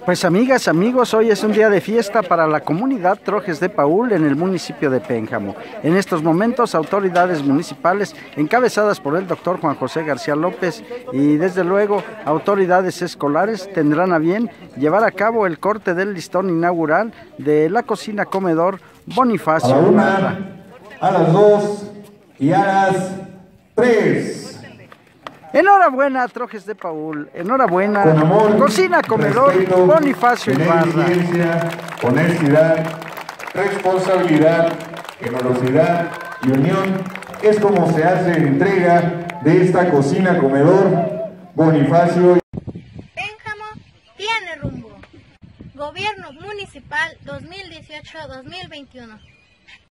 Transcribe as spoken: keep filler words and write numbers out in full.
Pues amigas, amigos, hoy es un día de fiesta para la comunidad Trojes de Paúl en el municipio de Pénjamo. En estos momentos, autoridades municipales encabezadas por el doctor Juan José García López y desde luego autoridades escolares tendrán a bien llevar a cabo el corte del listón inaugural de la cocina comedor Bonifacio. A la una, a las dos y a las tres. Enhorabuena, Trojes de Paúl, enhorabuena, Con amor, cocina comedor respeto, Bonifacio Ibarra. Honestidad, responsabilidad, generosidad y unión es como se hace entrega de esta cocina comedor Bonifacio. Pénjamo tiene rumbo. Gobierno Municipal dos mil dieciocho a dos mil veintiuno.